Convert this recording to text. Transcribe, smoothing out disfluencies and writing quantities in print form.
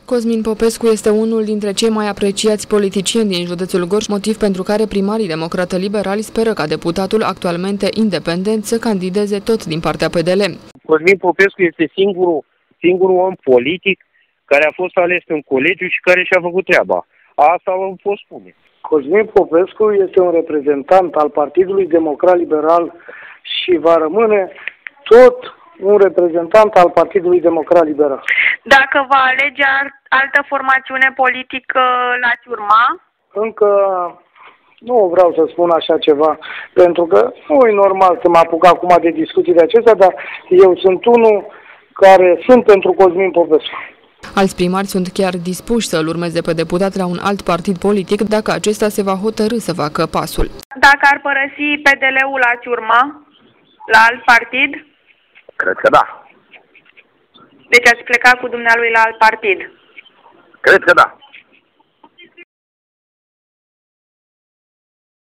Cosmin Popescu este unul dintre cei mai apreciați politicieni din județul Gorj, motiv pentru care primarii democrată-liberali speră ca deputatul actualmente independent să candideze tot din partea PDL. Cosmin Popescu este singurul om politic care a fost ales în colegiu și care și-a făcut treaba. Asta o pot spune. Cosmin Popescu este un reprezentant al Partidului Democrat Liberal și va rămâne tot un reprezentant al Partidului Democrat Liberal. Dacă va alege altă formațiune politică, l-ați urma? Încă nu vreau să spun așa ceva, pentru că nu e normal să mă apuc acum de discuțiile acestea, dar eu sunt unul care sunt pentru Cosmin Popescu. Alți primari sunt chiar dispuși să îl urmeze pe deputat la un alt partid politic dacă acesta se va hotărî să facă pasul. Dacă ar părăsi PDL-ul, l-ați urma la alt partid? Cred că da. Deci ați pleca cu dumnealui la alt partid? Cred că da.